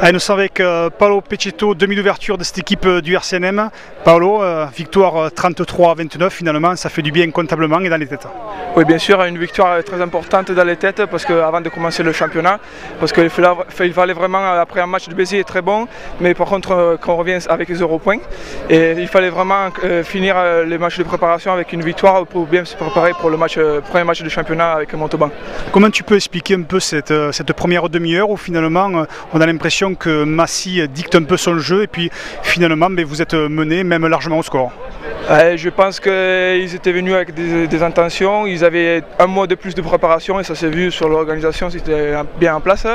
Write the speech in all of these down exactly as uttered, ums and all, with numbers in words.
Allez, nous sommes avec euh, Paolo Pecetto, demi d'ouverture de cette équipe euh, du R C N M. Paolo, euh, victoire euh, trente-trois à vingt-neuf finalement, ça fait du bien comptablement et dans les têtes. Oui, bien sûr, une victoire très importante dans les têtes parce qu'avant de commencer le championnat, parce qu'il fallait, il fallait vraiment, après un match de Béziers très bon, mais par contre euh, qu'on revient avec les zéro points. Et il fallait vraiment euh, finir euh, les matchs de préparation avec une victoire pour bien se préparer pour le match, euh, premier match de championnat avec Montauban. Comment tu peux expliquer un peu cette, cette première demi-heure où finalement euh, on a l'impression que Massy dicte un peu son jeu et puis finalement mais vous êtes mené même largement au score? Ouais, je pense qu'ils étaient venus avec des, des intentions, ils avaient un mois de plus de préparation et ça s'est vu sur l'organisation, c'était bien en place.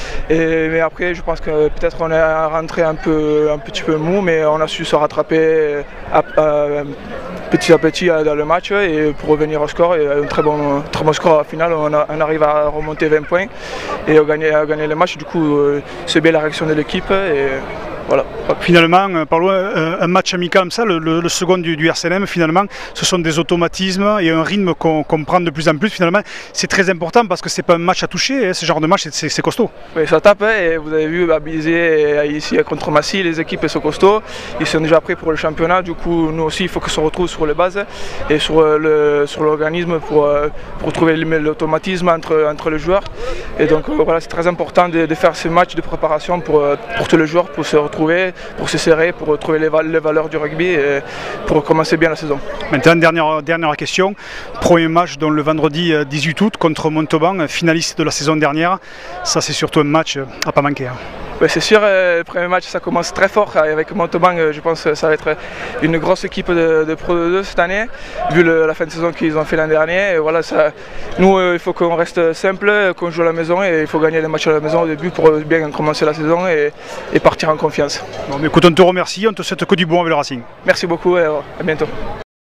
Et, mais après je pense que peut-être on est rentré un, peu, un petit peu mou, mais on a su se rattraper à, à, petit à petit dans le match et pour revenir au score. Et un très bon, très bon score au final, on, a, on arrive à remonter vingt points et à gagner, à gagner le match. Du coup c'est bien la réaction de l'équipe. Et voilà. Finalement, Paolo, un match amical comme ça, le, le, le second du, du R C N M, finalement, ce sont des automatismes et un rythme qu'on qu'on prend de plus en plus. Finalement, c'est très important parce que c'est pas un match à toucher, hein, ce genre de match, c'est costaud. Oui, ça tape, hein, et vous avez vu à Béziers ici contre Massy, les équipes sont costauds, ils sont déjà prêts pour le championnat. Du coup, nous aussi, il faut qu'on se retrouve sur les bases et sur l'organisme le, pour, pour trouver l'automatisme entre, entre les joueurs. Et donc, voilà, c'est très important de, de faire ces matchs de préparation pour, pour tous les joueurs, pour se retrouver, pour se serrer, pour retrouver les, val les valeurs du rugby et pour commencer bien la saison. Maintenant, dernière, dernière question. Premier match donc, le vendredi dix-huit août contre Montauban, finaliste de la saison dernière. Ça, c'est surtout un match à pas manquer. Hein. Ouais, c'est sûr, euh, le premier match ça commence très fort avec Montauban. Euh, je pense que ça va être une grosse équipe de, de Pro deux cette année, vu le, la fin de saison qu'ils ont fait l'an dernier. Et voilà, ça, nous, euh, il faut qu'on reste simple, qu'on joue à la maison et il faut gagner les matchs à la maison au début pour bien commencer la saison et, et partir en confiance. Bon, mais écoute, on te remercie, on te souhaite que du bon avec le Racing. Merci beaucoup et à bientôt.